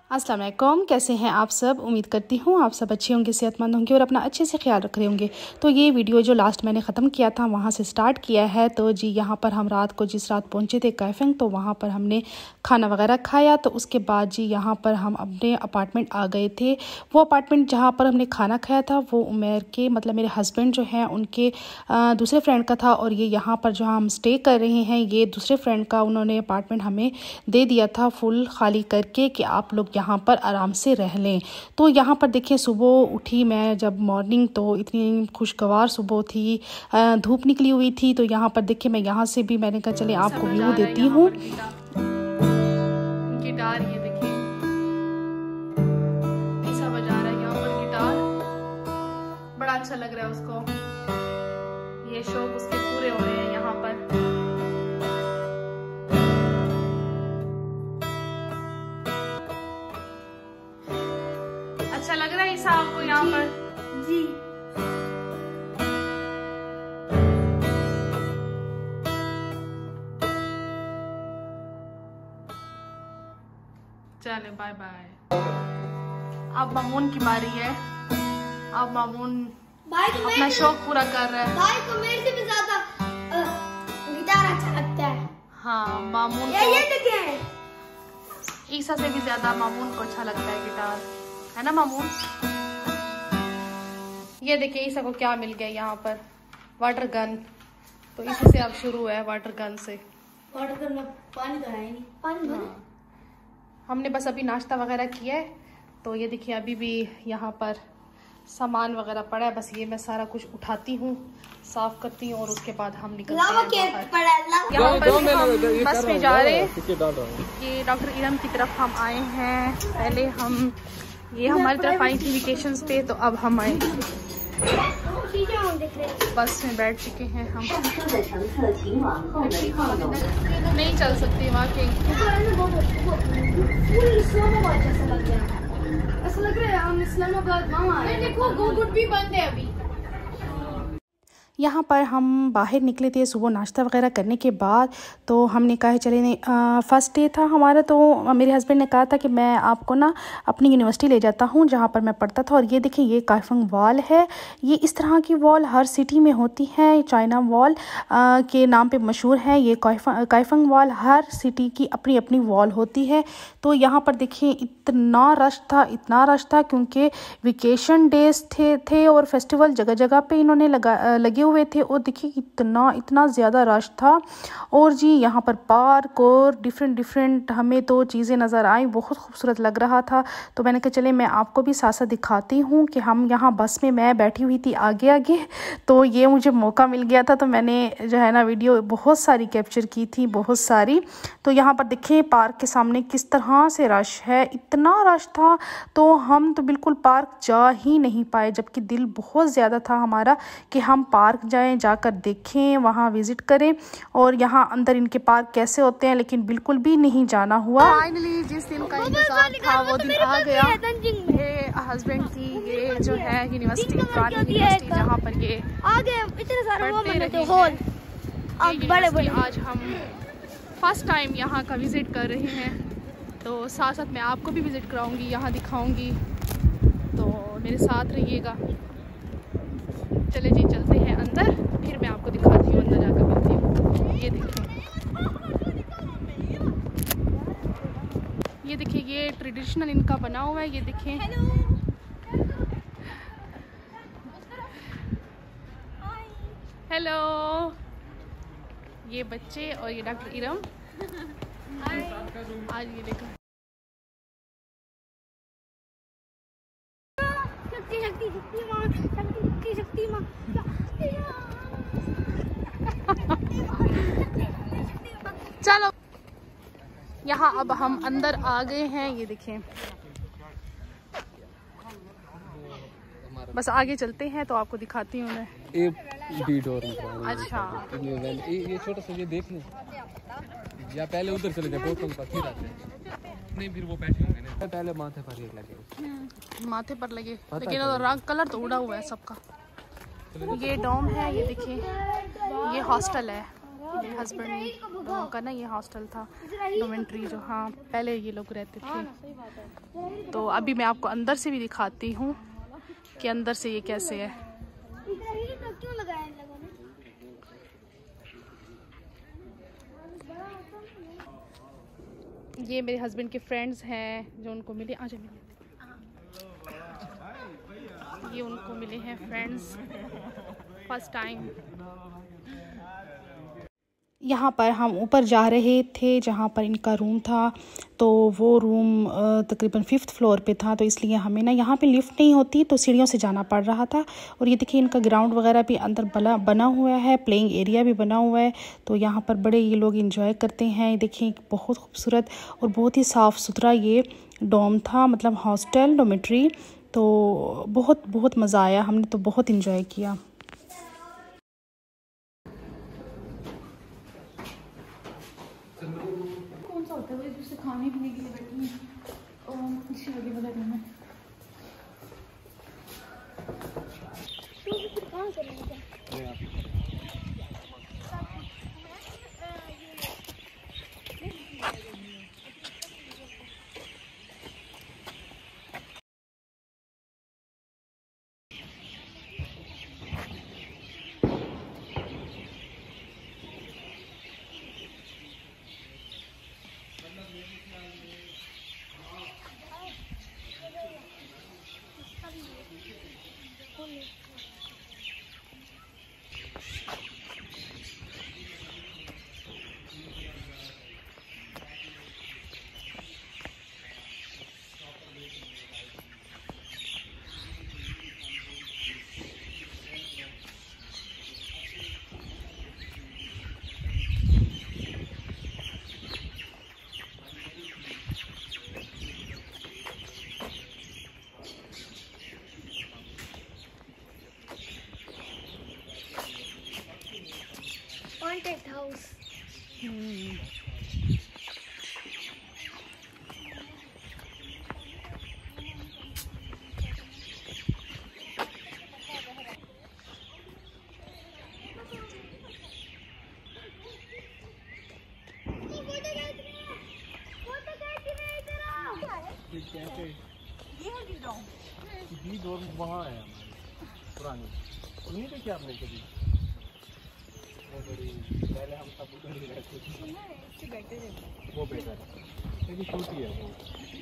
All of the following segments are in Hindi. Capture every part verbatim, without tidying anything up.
अस्सलाम वालेकुम, कैसे हैं आप सब। उम्मीद करती हूँ आप सब अच्छे होंगे, सेहतमंद होंगे और अपना अच्छे से ख्याल रख रहे होंगे। तो ये वीडियो जो लास्ट मैंने ख़त्म किया था वहाँ से स्टार्ट किया है। तो जी यहाँ पर हम रात को जिस रात पहुँचे थे काइफिंग, तो वहाँ पर हमने खाना वगैरह खाया। तो उसके बाद जी यहाँ पर हम अपने अपार्टमेंट आ गए थे। वो अपार्टमेंट जहाँ पर हमने खाना खाया था वो उमेर के मतलब मेरे हस्बैंड जो हैं उनके दूसरे फ्रेंड का था। और ये यहाँ पर जो हम स्टे कर रहे हैं ये दूसरे फ्रेंड का उन्होंने अपार्टमेंट हमें दे दिया था फुल खाली करके कि आप लोग यहाँ पर आराम से रह लें। तो यहाँ पर देखिए सुबह उठी मैं जब मॉर्निंग, तो इतनी खुशगवार सुबह थी, धूप निकली हुई थी। तो यहाँ पर देखिए मैं यहाँ से भी मैंने कहा चले आपको व्यू देती हूँ। गिटार ये देखिए ऐसा बजा रहा है यहाँ पर गिटार, बड़ा अच्छा लग रहा है उसको। ये शौक उसके पूरे हो रहे हैं यहाँ पर। अच्छा लग रहा है ईसा आपको यहाँ पर? जी चले बाय बाय। अब मामून की बारी है। अब मामून अपना शौक पूरा कर रहा है। भाई को मेरे से भी ज्यादा गिटार अच्छा लगता है। हाँ मामून ये, ये देखें, ईसा से भी ज्यादा मामून को अच्छा लगता है गिटार, है ना मामून? ये देखिए ईसा को क्या मिल गया यहाँ पर, वाटर गन। तो इसी से अब शुरू है, वाटर गन से। वाटर गन में पानी तो है नहीं, पानी हाँ। हमने बस अभी नाश्ता वगैरह किया है। तो ये देखिए अभी भी यहाँ पर सामान वगैरह पड़ा है, बस ये मैं सारा कुछ उठाती हूँ, साफ करती हूँ और उसके बाद हम निकलते हैं बाहर। यहाँ पर हम बस में जा रहे हैं। ये डॉक्टर इरम की तरफ हम आए हैं। पहले हम ये हमारी तरफ आई थी वेकेशंस पे, तो अब हम आए बस में बैठ चुके हैं हम। नहीं चल सकते वहाँ के, ऐसा लग रहा है हम इस्लामाबाद वहाँ आए। देखो गोगुट भी बंद है अभी। यहाँ पर हम बाहर निकले थे सुबह नाश्ता वगैरह करने के बाद। तो हमने कहा चले नहीं, फ़र्स्ट डे था हमारा। तो मेरे हस्बैंड ने कहा था कि मैं आपको ना अपनी यूनिवर्सिटी ले जाता हूँ जहाँ पर मैं पढ़ता था। और ये देखिए ये काइफिंग वॉल है। ये इस तरह की वॉल हर सिटी में होती है, चाइना वॉल के नाम पे मशहूर है। ये काइफिंग वॉल हर सिटी की अपनी अपनी वॉल होती है। तो यहाँ पर देखिए इतना रश था, इतना रश था क्योंकि वेकेशन डेज थे थे और फेस्टिवल जगह जगह पे इन्होंने लगा लगे हुए थे। और देखिए इतना इतना ज़्यादा रश था। और जी यहाँ पर पार्क और डिफरेंट डिफरेंट हमें तो चीज़ें नज़र आई, बहुत खूबसूरत लग रहा था। तो मैंने कहा चले मैं आपको भी साथ साथ दिखाती हूँ कि हम यहाँ बस में मैं बैठी हुई थी आगे आगे। तो ये मुझे मौका मिल गया था, तो मैंने जो है ना वीडियो बहुत सारी कैप्चर की थी, बहुत सारी। तो यहाँ पर देखें पार्क के सामने किस तरह से रश है, इतना रश था। तो हम तो बिल्कुल पार्क जा ही नहीं पाए, जबकि दिल बहुत ज़्यादा था हमारा कि हम पार्क जाएं, जाकर देखें, वहाँ विज़िट करें और यहाँ अंदर इनके पार्क कैसे होते हैं, लेकिन बिल्कुल भी नहीं जाना हुआ। फाइनली जिस दिन का इंतजार था वो दिन आ गया। ये हस्बैंड की ये जो है यूनिवर्सिटी, पुरानी यूनिवर्सिटी जहाँ पर ये पढ़ते रहे हैं, बड़े बड़े। आज हम फर्स्ट टाइम यहाँ का विज़िट कर रहे हैं। तो साथ साथ मैं आपको भी विज़िट कराऊंगी, यहाँ दिखाऊंगी, तो मेरे साथ रहिएगा। चले जी चलते हैं अंदर, फिर मैं आपको दिखाती हूँ, अंदर जाकर मिलती हूँ। ये देखिए ये देखिए ये ट्रेडिशनल इनका बना हुआ है। ये देखिए हेलो, ये बच्चे और ये डॉक्टर इरम। आज ये देखो शक्ति शक्ति शक्तिमान शक्ति शक्तिमान। चलो यहाँ अब हम अंदर आ गए हैं। ये देखें बस आगे चलते हैं तो आपको दिखाती हूँ मैं। एक बीट और अच्छा ये छोटा सा ये देख लें, या पहले उधर चले जाए बोतल पर फिर आते हैं। नहीं फिर वो बैठे होंगे ना, पहले माथे पर एक लगे, माथे पर लगे, लेकिन रंग कलर तो उड़ा हुआ है सबका। ये डोम है, ये देखिए ये हॉस्टल है। मेरे हस्बैंड लोगों का ना ये हॉस्टल था, डोमेंट्री जो, हाँ पहले ये लोग रहते थे। तो अभी मैं आपको अंदर से भी दिखाती हूँ कि अंदर से ये कैसे है। ये मेरे हस्बैंड के फ्रेंड्स हैं जो उनको मिले, आ जाए मिले, ये उनको मिले हैं फ्रेंड्स फर्स्ट टाइम। यहाँ पर हम ऊपर जा रहे थे जहाँ पर इनका रूम था, तो वो रूम तकरीबन फिफ्थ फ्लोर पे था, तो इसलिए हमें ना यहाँ पे लिफ्ट नहीं होती तो सीढ़ियों से जाना पड़ रहा था। और ये देखिए इनका ग्राउंड वगैरह भी अंदर बना बना हुआ है, प्लेइंग एरिया भी बना हुआ है, तो यहाँ पर बड़े ये लोग इंजॉय करते हैं। देखिए बहुत खूबसूरत और बहुत ही साफ़ सुथरा ये डोम था, मतलब हॉस्टल डोमेट्री। तो बहुत बहुत मज़ा आया, हमने तो बहुत इंजॉय किया। कौन सा होता है जिससे खाने पीने के लिए बैठी हैं और इसी आगे वाला रूम है। तो फिर कहाँ करेंगे? Haunted house. Hmm. ये डोर वहाँ है पुरानी, नहीं देखी आपने कभी? पहले हम सब उधर ही रहते थे, वो बेटर है, लेकिन छोटी है वो।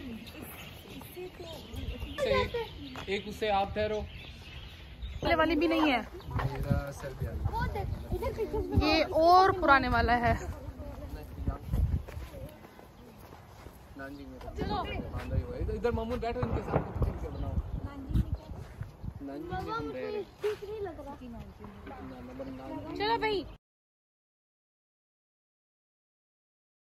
एक, एक उससे आप ठहरो, पहले वाली भी नहीं है, मेरा सर भी आ, ये और पुराने वाला है। इधर मामून बैठो इनके साथ, बनाओ नानी में हम रह रहे। चलो भाई।